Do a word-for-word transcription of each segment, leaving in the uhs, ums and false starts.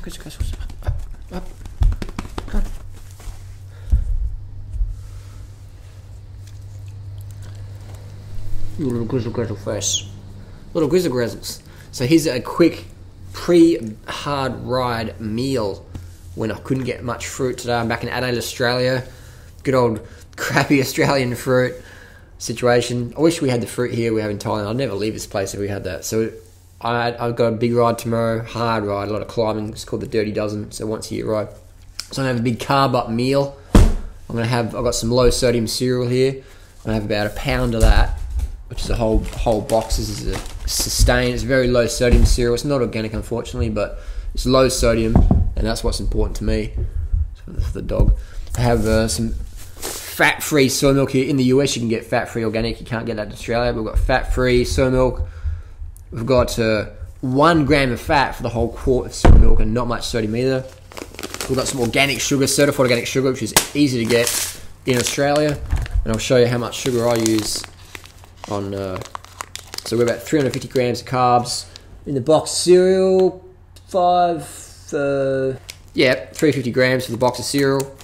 Up, up, up. Little grizzle grizzle first. Little grizzle grizzles. So here's a quick pre-hard ride meal when I couldn't get much fruit today. I'm back in Adelaide, Australia. Good old crappy Australian fruit situation. I wish we had the fruit here we have in Thailand. I'd never leave this place if we had that. So I, I've got a big ride tomorrow, hard ride, a lot of climbing. It's called the Dirty Dozen, so once a year ride. So I'm going to have a big carb up meal. I'm going to have, I've got some low sodium cereal here. I'm going to have about a pound of that, which is a whole whole box. This is a Sustain. It's very low sodium cereal. It's not organic, unfortunately, but it's low sodium, and that's what's important to me for the dog. I have uh, some fat-free soy milk here. In the U S, you can get fat-free organic. You can't get that in Australia, but we've got fat-free soy milk. We've got uh, one gram of fat for the whole quart of soy milk, and not much sodium either. We've got some organic sugar, certified organic sugar, which is easy to get in Australia, and I'll show you how much sugar I use on. Uh, so we're about three hundred fifty grams of carbs in the box of cereal. Five, uh, yeah, three hundred fifty grams for the box of cereal.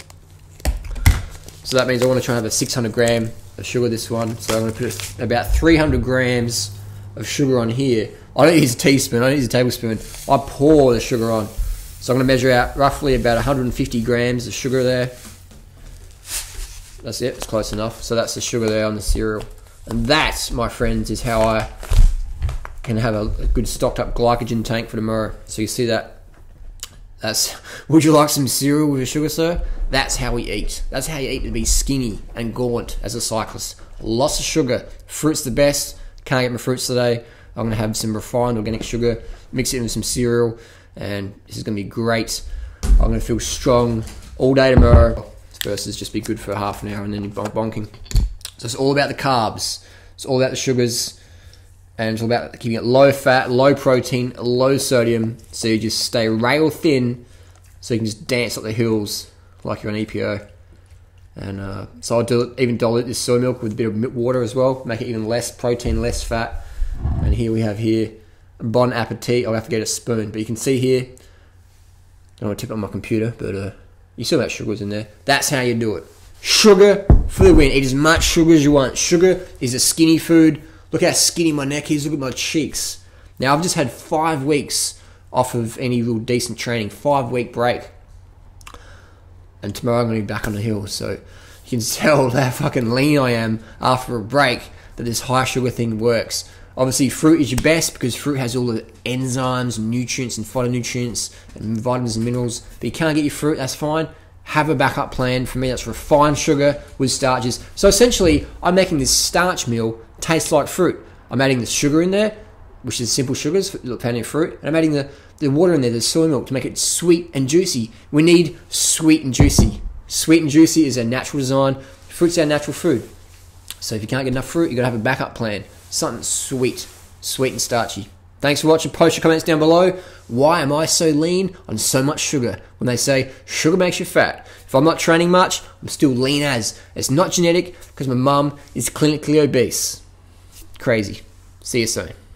So that means I want to try and have a six hundred gram of sugar this one. So I'm going to put about three hundred grams of sugar on here. I don't use a teaspoon, I don't use a tablespoon. I pour the sugar on. So I'm going to measure out roughly about one hundred fifty grams of sugar there. That's it, it's close enough. So that's the sugar there on the cereal. And that, my friends, is how I can have a, a good stocked up glycogen tank for tomorrow. So you see that? That's, would you like some cereal with your sugar, sir? That's how we eat. That's how you eat to be skinny and gaunt as a cyclist. Lots of sugar. Fruit's the best. Can't get my fruits today. I'm going to have some refined organic sugar, mix it in with some cereal, and this is going to be great. I'm going to feel strong all day tomorrow versus just be good for half an hour and then you're bonking. So it's all about the carbs. It's all about the sugars, and it's all about keeping it low fat, low protein, low sodium, so you just stay rail thin so you can just dance up the hills like you're on E P O. And uh, so I'll do even dilute this soy milk with a bit of water as well, make it even less protein, less fat. And here we have here, bon appetit. I'll have to get a spoon, but you can see here, I don't want to tip it on my computer, but uh, you see that sugar's in there. That's how you do it. Sugar for the win. Eat as much sugar as you want. Sugar is a skinny food. Look how skinny my neck is. Look at my cheeks. Now I've just had five weeks off of any real decent training. Five week break. And tomorrow I'm going to be back on the hill. So you can tell how fucking lean I am after a break that this high sugar thing works. Obviously fruit is your best because fruit has all the enzymes, nutrients and phytonutrients and vitamins and minerals. But you can't get your fruit, that's fine. Have a backup plan. For me, that's refined sugar with starches. So essentially, I'm making this starch meal taste like fruit. I'm adding the sugar in there, which is simple sugars, plenty of fruit, and I'm adding the, the water in there, the soy milk, to make it sweet and juicy. We need sweet and juicy. Sweet and juicy is our natural design. Fruit's our natural food. So if you can't get enough fruit, you've got to have a backup plan. Something sweet, sweet and starchy. Thanks for watching. Post your comments down below. Why am I so lean on so much sugar? When they say sugar makes you fat. If I'm not training much, I'm still lean as. It's not genetic because my mum is clinically obese. Crazy. See you soon.